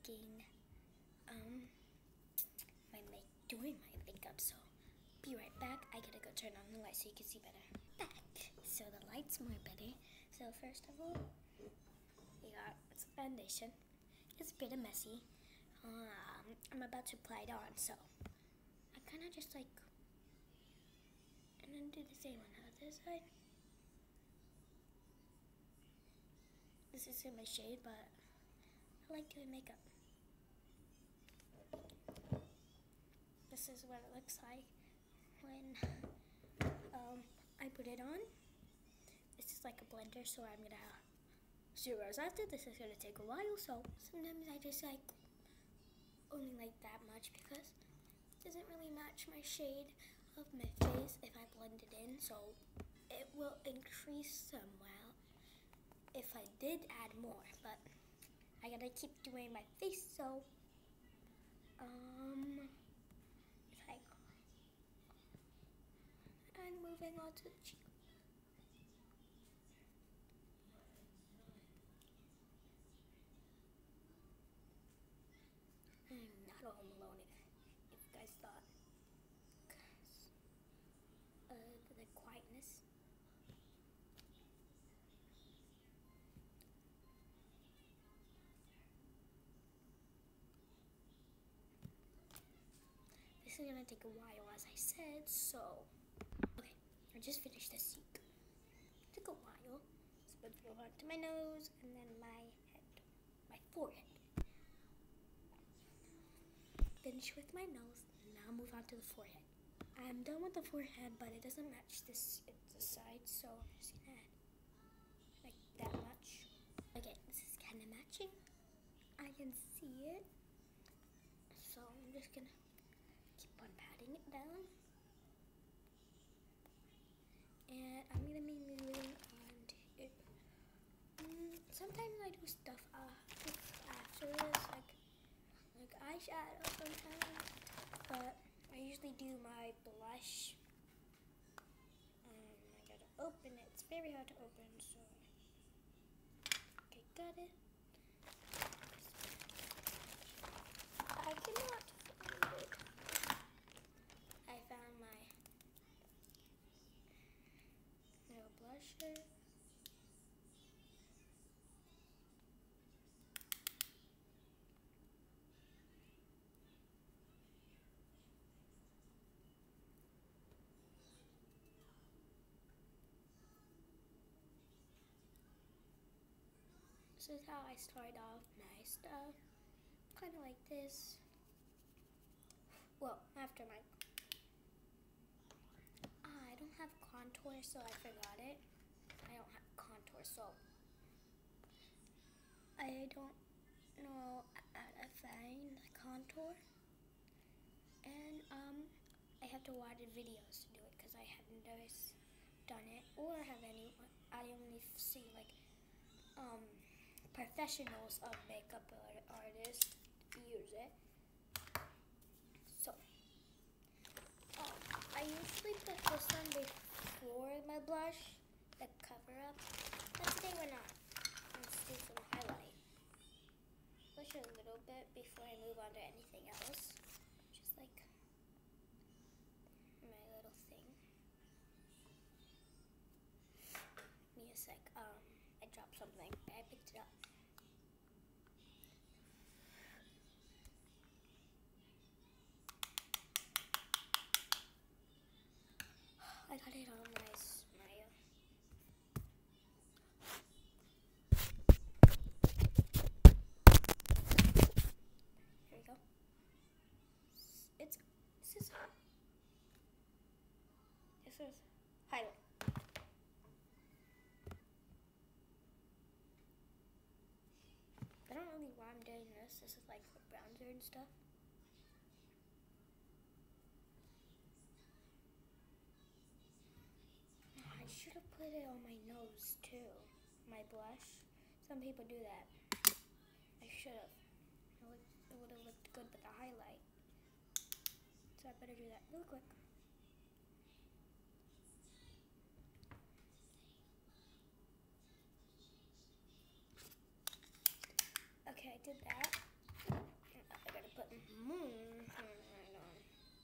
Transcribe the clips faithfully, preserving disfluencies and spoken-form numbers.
making, um, my make doing my makeup. So be right back. I gotta go turn on the light so you can see better. Back. So the light's more better. So first of all, we got it's foundation. It's a bit messy. Um, I'm about to apply it on, so I kind of just like, and then do the same on the other side. This isn't my shade, but I like doing makeup. This is what it looks like when um, I put it on. This is like a blender, so I'm gonna have zeros after. This is gonna take a while, so sometimes I just like only like that much because it doesn't really match my shade of my face if I blend it in, so it will increase somewhat if I did add more, but I gotta keep doing my face, so um it's like and moving on to the cheek. I'm not all alone if, if you guys thought, cause uh, the quietness. This is gonna take a while, as I said, so okay, I just finished this cheek. Took a while, so let's move on to my nose and then my head, my forehead. Finish with my nose, now move on to the forehead. I'm done with the forehead, but it doesn't match this the side, so I'm just gonna add like that much. Okay, this is kind of matching. I can see it, so I'm just gonna keep on patting it down. And I'm gonna be moving on to it. Mm, sometimes I do stuff uh, after this, like like eyeshadow sometimes, but I usually do my blush. Um, I gotta open it. It's very hard to open, so okay, got it. I cannot find it. I found my little blusher. This is how I start off my stuff. Kind of like this. Well, after my... Ah, I don't have contour, so I forgot it. I don't have contour, so... I don't know how to find the contour. And, um, I have to watch videos to do it, because I haven't always done it, or have anyone... I only see, like, um... professionals of makeup artists use it. So, um, I usually put this on before my blush, the cover up. But today we're not. Let's do some highlight. Push a little bit before I move on to anything else. Just like my little thing. Give me a sec. Um, I dropped something. I picked it up. I got it on my smile. Here we go. It's this is this is highlight. I don't know really why I'm doing this. This is like for bronzer and stuff. I should have put it on my nose too. My blush. Some people do that. I should have. It would, it would have looked good with the highlight. So I better do that real quick. Okay, I did that. put moon right on.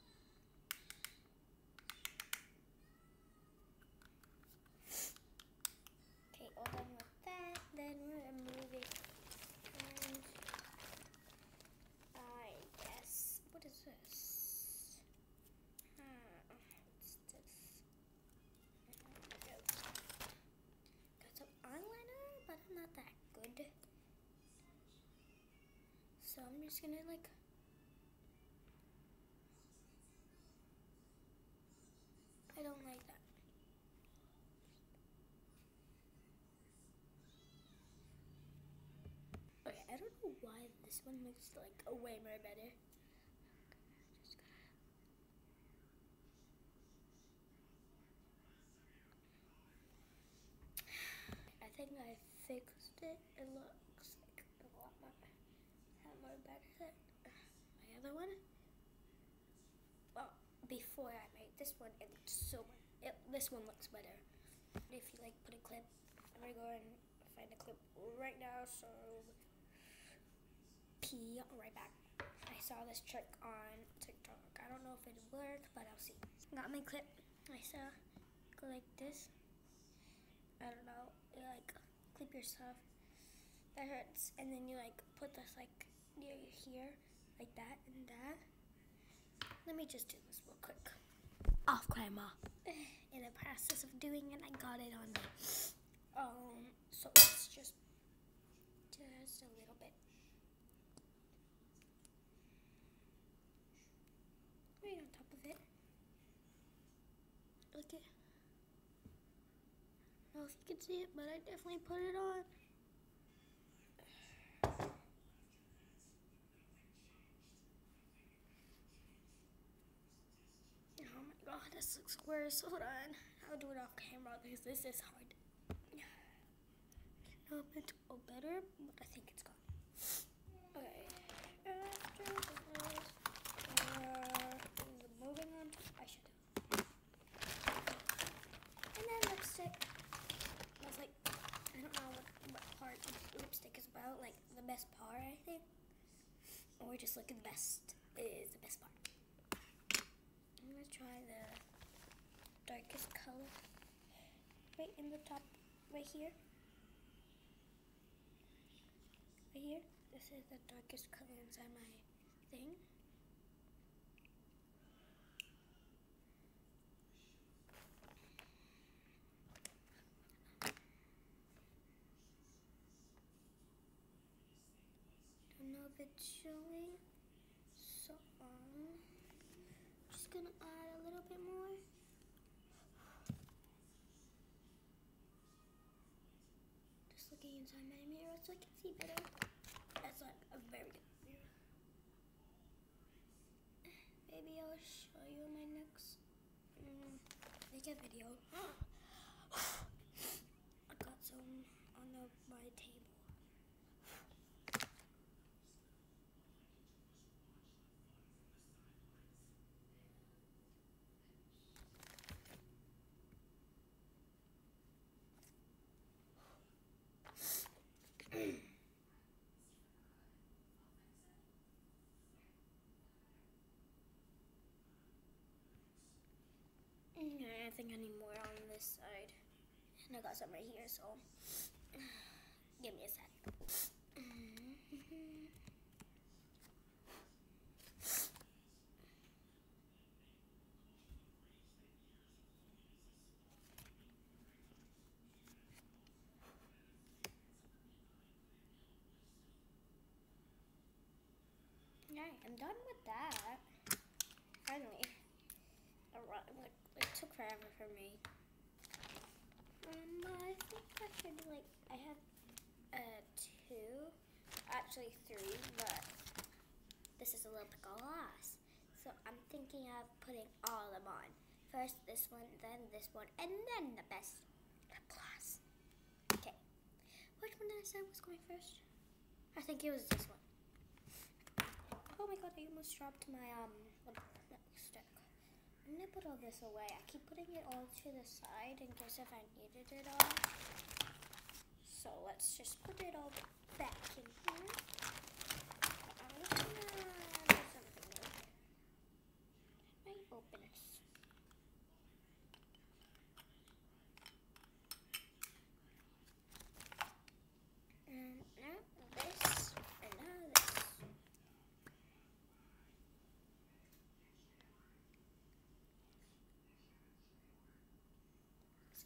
Okay, all done with that. Then we're gonna move it. And I guess, what is this? Hmm, what's this? Got some eyeliner, but I'm not that good. So I'm just gonna like I don't like that. Okay, I don't know why this one looks like a way more better. Just gotta... I think I fixed it. It looks like a lot more, a lot more better than my other one. Well, before I made this one, it looked so much. It, this one looks better. If you like put a clip, I'm gonna go and find a clip right now. So, P right back. I saw this trick on TikTok. I don't know if it'll work, but I'll see. Got my clip. I saw go like this. I don't know. You like clip yourself. That hurts, and then you like put this like near here, like that and that. Let me just do this real quick. Off camera. In the process of doing it, I got it on me. Um, so it's just, just a little bit. Right on top of it. Look at. I don't know if you can see it, but I definitely put it on. Oh my god, this looks worse. Hold on. I'll do it off camera because this is hard. I know it's all better, but I think it's gone. Okay. After this, uh, moving on to eyeshadow. And then lipstick. I was like, I don't know what, what part of lipstick is about. Like, the best part, I think. Or just look at the best is the best part. I'm gonna try the darkest color right in the top, right here. Right here. This is the darkest color inside my thing. Don't know if it's showing. So um, just gonna add a little bit more. Just looking inside my mirror so I can see better. That's like a very good mirror. Maybe I'll show you my next mm, make a video. I got some on the, my table. I think I need more on this side. And I got some right here, so give me a sec. Alright, I'm done with that. Finally. Like, it took forever for me. Um, I think I should, like, I have uh, two, actually three, but this is a little bit glass. So I'm thinking of putting all of them on. First this one, then this one, and then the best lip gloss. Okay. Which one did I say was going first? I think it was this one. Oh my god, I almost dropped my um lipstick. I'm gonna put all this away. I keep putting it all to the side in case if I needed it all. So let's just put it all back in here. I'm gonna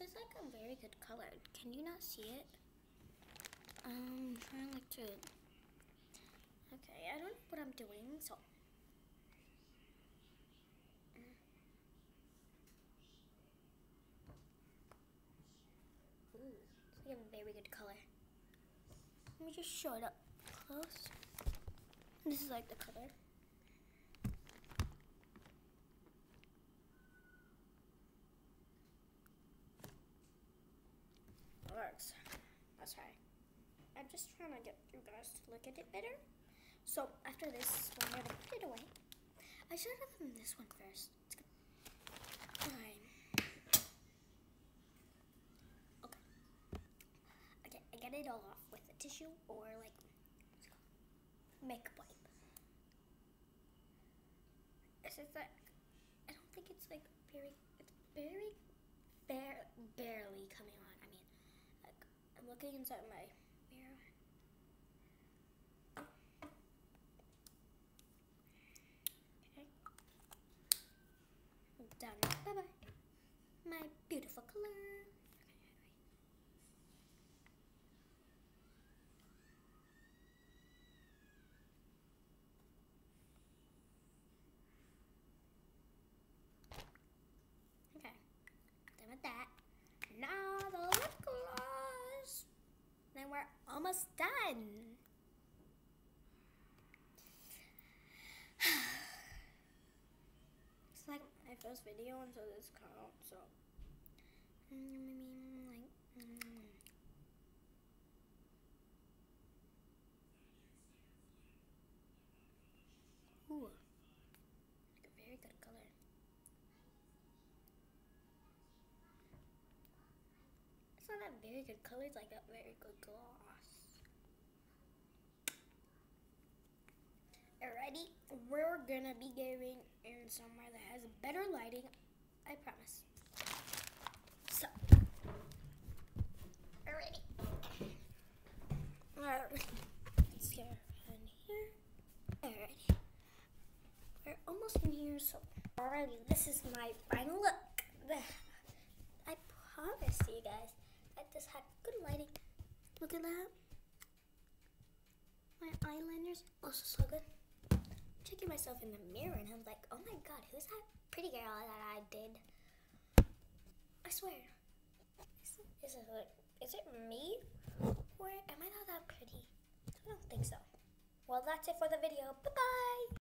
is like a very good color. Can you not see it? Um, trying like to. Okay, I don't know what I'm doing, so. Ooh, it's like a very good color. Let me just show it up close. This is like the color. It works. That's right. I'm just trying to get you guys to look at it better. So after this, I'm gonna put it away. I should have done this one first. Fine. Okay. Okay, I get it all off with a tissue or like makeup wipe. It's just like I don't think it's like very. It's very bare, barely coming on. I mean, like I'm looking inside my mirror. Done. Bye bye. My beautiful color. Okay. Done with that. Now the lip gloss. Then we're almost done. It's like my first video, and so this counts. So, I mean, like, mm. Ooh, like a very good color. It's not a very good color. It's like a very good gloss. Alrighty, we're gonna be going in somewhere that has better lighting, I promise. So, alrighty. Alright, let's get in here. Alrighty, we're almost in here, so. Alrighty, this is my final look. I promise you guys that this had good lighting. Look at that. My eyeliners also so good. Checking myself in the mirror and I was like, oh my god, who's that pretty girl that I did? I swear. Is it, is it, is it me? Or am I not that pretty? I don't think so. Well, that's it for the video. Bye-bye.